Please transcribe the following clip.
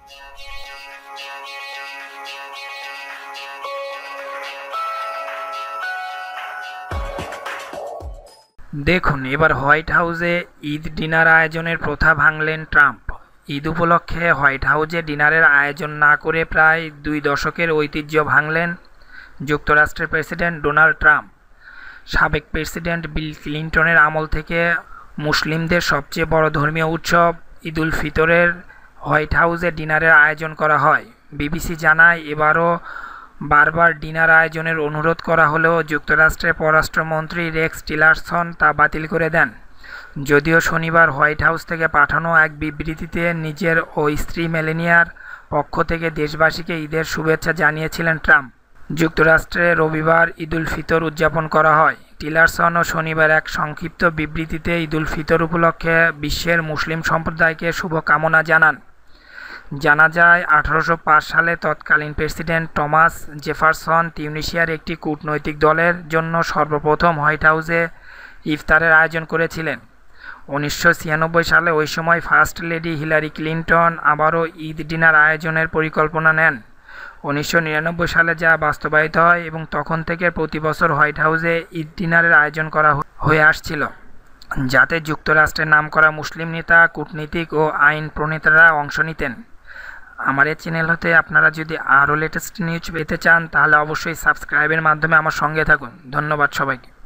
দেখুন, এবার হোয়াইট হাউসে ঈদ ডিনার আয়োজনের প্রথা ভাঙলেন ট্রাম্প। ঈদ উপলক্ষে হোয়াইট হাউসে ডিনারের আয়োজন না করে প্রায় 2 দশকের ঐতিহ্য ভাঙলেন যুক্তরাষ্ট্রের প্রেসিডেন্ট ডোনাল্ড ট্রাম্প। সাবেক প্রেসিডেন্ট বিল ক্লিন্টনের আমল থেকে মুসলিমদের সবচেয়ে বড় ধর্মীয় উৎসব ঈদ উল ফিতরের হোয়াইট হাউসে ডিনারের আয়োজন করা হয়। বিবিসি জানায়, এবারও বারবার ডিনার আয়োজনের অনুরোধ করা হলেও যুক্তরাষ্ট্রের পররাষ্ট্রমন্ত্রী রেক্স টিলারসন তা বাতিল করে দেন। যদিও শনিবার হোয়াইট হাউস থেকে পাঠানো এক বিবৃতিতে নিজের ও স্ত্রী মেলানিয়ার পক্ষ থেকে দেশবাসীকে ঈদের শুভেচ্ছা জানিয়েছিলেন ট্রাম্প। যুক্তরাষ্ট্রে রবিবার ঈদ উল ফিতর উদযাপন করা হয়। টিলারসনও শনিবার এক সংক্ষিপ্ত বিবৃতিতে ঈদ উল ফিতর উপলক্ষে বিশ্বের মুসলিম সম্প্রদায়কে শুভকামনা জানান। জানা যায়, 1805 সালে তৎকালীন প্রেসিডেন্ট টমাস জেফারসন তিউনিসিয়ার একটি কূটনৈতিক দলের জন্য সর্বপ্রথম হোয়াইট হাউসে ইফতারের আয়োজন করেছিলেন। 1996 সালে ওই সময় ফার্স্ট লেডি হিলারি ক্লিন্টন আবারও ঈদ ডিনার আয়োজনের পরিকল্পনা নেন। 1999 সালে যা বাস্তবায়িত হয় এবং তখন থেকে প্রতি বছর হোয়াইট হাউসে ঈদ ডিনারের আয়োজন করা হয়ে আসছিল, যাতে যুক্তরাষ্ট্রের নামকরা মুসলিম নেতা, কূটনীতিক ও আইন প্রণেতারা অংশ নিতেন। আমার এই চ্যানেল হতে আপনারা যদি আরও লেটেস্ট নিউজ পেতে চান তাহলে অবশ্যই সাবস্ক্রাইবের মাধ্যমে আমার সঙ্গে থাকুন। ধন্যবাদ সবাইকে।